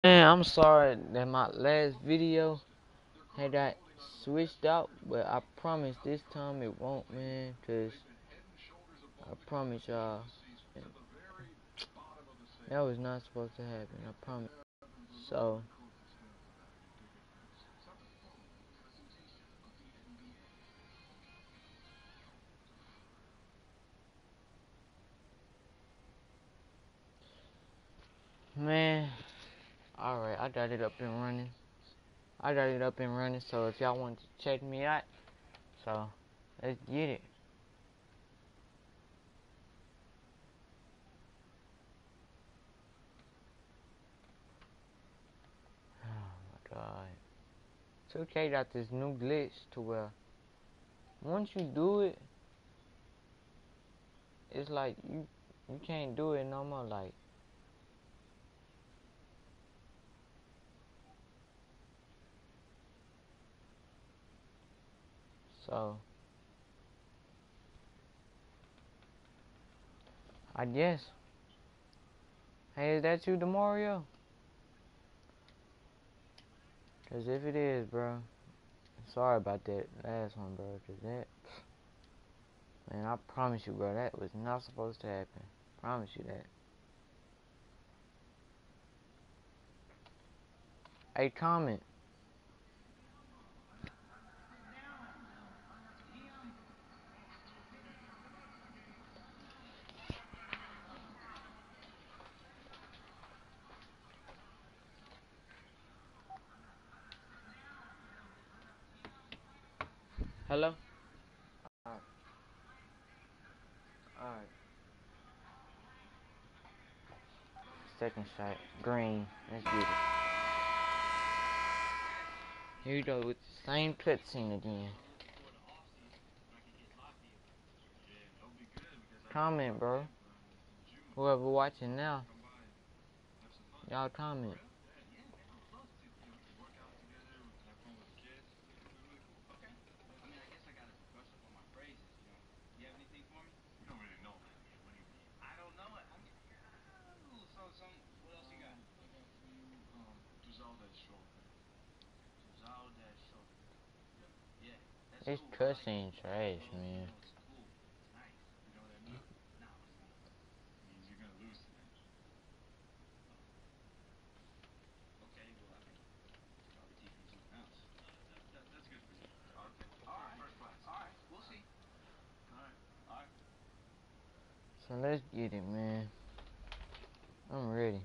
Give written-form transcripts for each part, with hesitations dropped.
Man, I'm sorry that my last video had got switched out, but I promise this time it won't, man, cause I promise y'all, that was not supposed to happen, I promise. So, man, alright, I got it up and running. So if y'all want to check me out, so, let's get it. Oh my god. 2K got this new glitch to where, once you do it, it's like, you can't do it no more, like, so, I guess. Hey, is that you, DeMario? Cause if it is, bro, sorry about that last one, bro. Cause that, man, I promise you, bro, that was not supposed to happen. Promise you that. Hey, comment. Hello? Alright, alright. Second shot, green. Let's get it. Here we go with the same cutscene again. Comment, bro. Whoever watching now, y'all comment. This cutscene trash, man. So let's get it, man. I'm ready.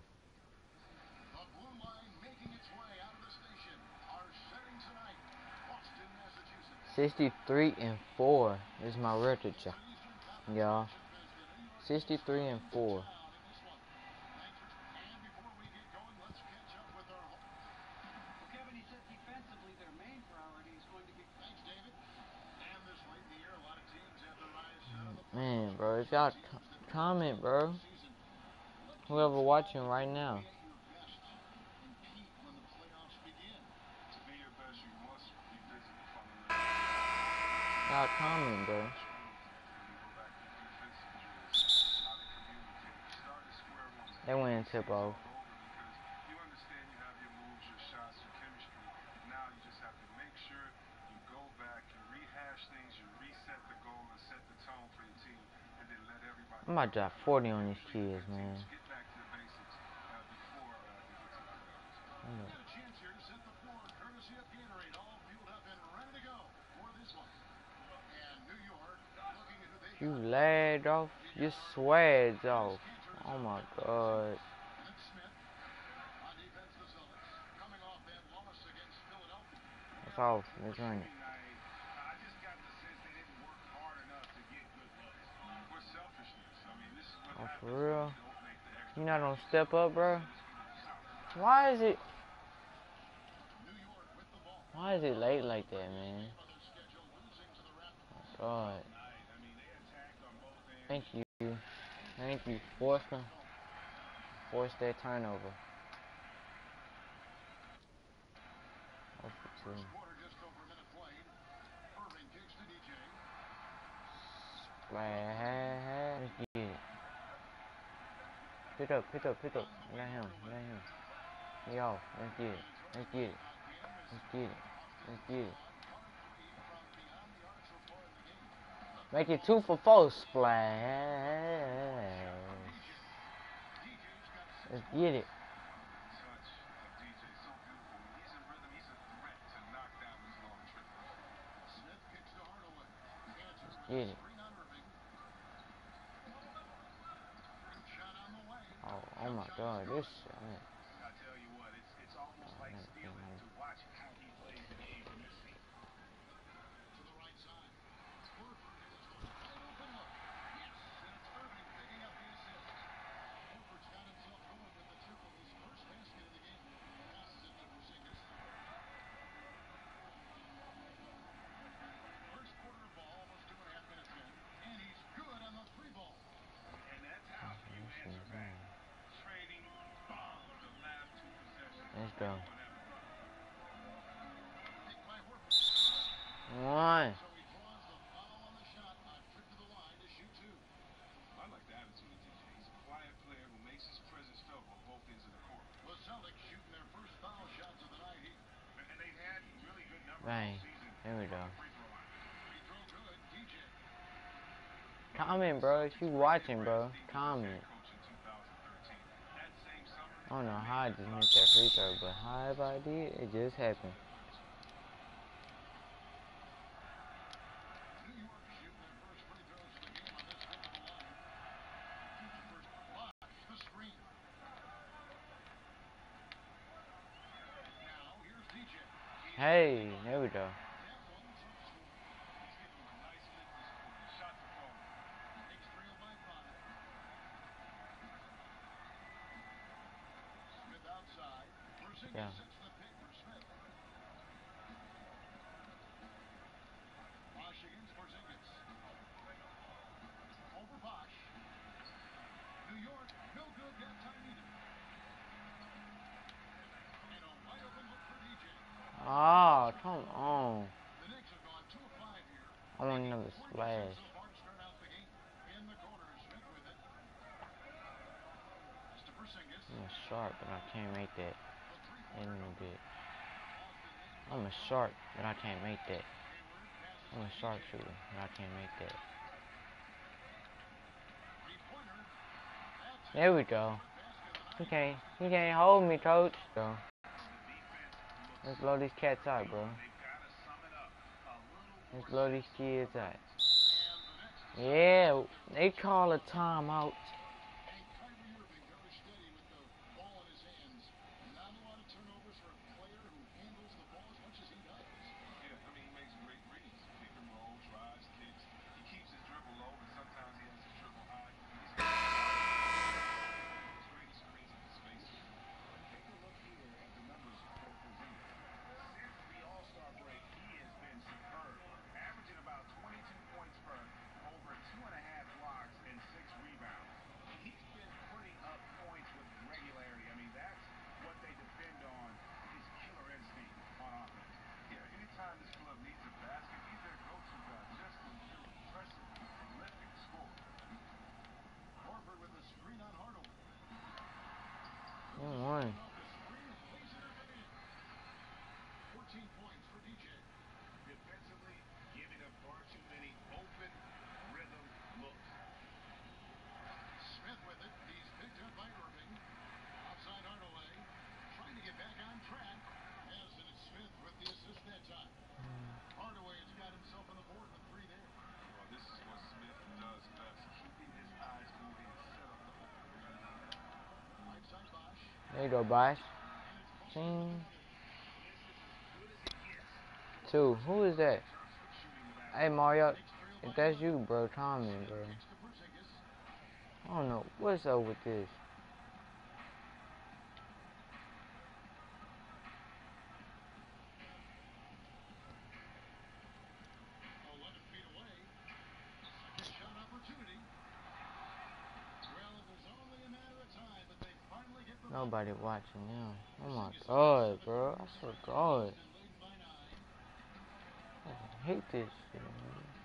63-4 is my record, y'all. 63-4. Man, bro, if y'all comment, bro. Whoever watching right now. Y'all comment, bro. They went tip off. I'm about to drop 40 on these kids, man. You lagged off. You swagged off. Oh my god. It's off. Let's run it. Oh, for real? You not gonna step up, bro? Why is it late like that, man? Oh, god. Thank you. Thank you. Force that turnover. Oh, for two. Let's get it. Pick up. Let him. Yo, let's get it. Let's get it. Let's get it. Let's get it. Make it 2 for 4. Splash. Let's get it. Let's get it. Oh my God, this shit. I tell you what, it's almost like stealing to watch how he plays the game from this seat. To the right side. Horford has a wide open look. Yes, and it's Irving picking up the assist. Horford's got himself going with the triple. His first basket of the game. Passes it to Porzingis. First quarter ball, almost 2.5 minutes in, and he's good on the 3 ball. And that's how you answer back. Trading bombs the last 2 possessions. Let's go. One. So he draws the foul on the shot, a trip to the line to shoot 2. I like the attitude of DJ. He's a quiet player who makes his presence felt on both ends of the court. The Celtics shooting their first foul shots of the night here. And they've had really good numbers all season. There we go. Free throw good, DJ. Comment, bro. If you watching, bro, comment. I don't know how I just missed that free throw, but however I did, it just happened. New York shooting their first free throws of the game on this trip to the line. First block, the screen. Now here's DJ. Hey, there we go. Yeah. Bosh against Porzingis. Over Bosh. New York, no good that time either. And a wide open look for DJ. Oh, come on. The Knicks have gone 2 of 5 here. I want another splash. So far to start out the game. In the corner, Smith with it. That's to Porzingis. I'm a shark, but I can't make that. In a bit. I'm a shark, but I can't make that. I'm a sharpshooter, but I can't make that. There we go. He can't hold me, coach. So, let's blow these cats out, bro. Let's blow these kids out. Yeah, they call a timeout. One. 14 points for DJ. Defensively, giving up far too many open rhythm looks. Smith with it. He's picked up by Irving. Outside Hardaway. Trying to get back on track. As it is Smith with the assist that time. Hardaway has got himself on the board with 3 there. Well, this is what Smith does best. Keeping his eyes moving and set up the open. Right side Bosh. There you go, Bosh. 2. Who is that? Hey, Mario. If that's you, bro, comment, bro. I don't know. What's up with this? Nobody watching now. Oh my God, bro. I swear to God. I hate this shit, man.